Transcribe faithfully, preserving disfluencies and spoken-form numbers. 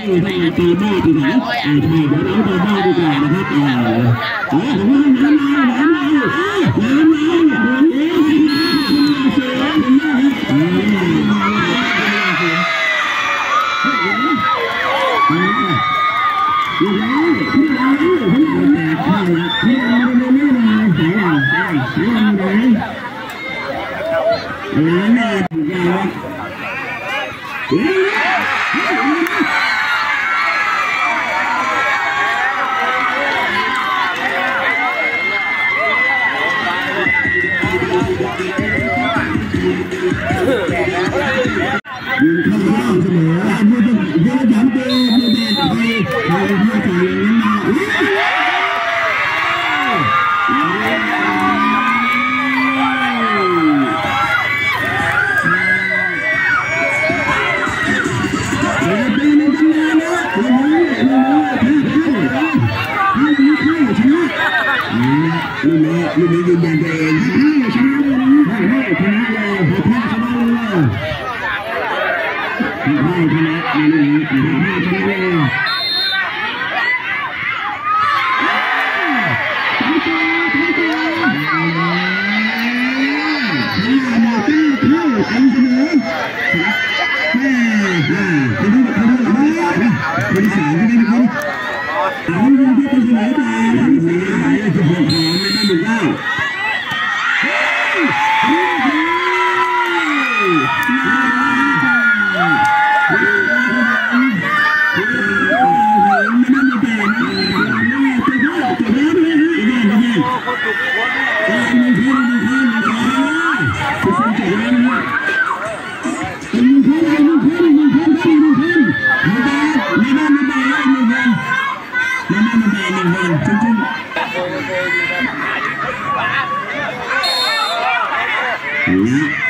ต้องมาตีบ้าตีไหนไอ้ไทยเดี๋ยวเราตีบ้าดีกว่านะครับเออเออผมว่าน้ำลายน้ำลายน้ำลายน้ำลายเสือเอออยู่แล้วที่เราที่เราแตกข้าวละที่เราไม่ได้ไม่ได้สายเราสายสายเราไหนเออแม่ถูกแล้วเฮ้ยยืนเข้าข้างเสมอยืนยืนย้ำเดิมยืนแดดไปไปท่าใจนั้นมาเดี๋ยวเป็นในตำนานนะเดี๋ยวนี้เดี๋ยวนี้ถ้าเข้าถ้าดีเข้าชนะลูกนี้ลูกนี้ยืนยันตัวเองถ้าชนะเลยนะถ้าให้ชนะเลยถ้าชนะเลยให้ชนะในลูกนี้ให้ชนะเลยทั้งตัวทั้งตัวห้าหน้าตื้อเข้าอันเสมอห้าห้าคนที่คนที่คนที่สามคนที่คนเอาคนที่เป็นเสมอไปคนที่สี่หมายเลขสิบหกของไม่ได้ดูได้Yeah.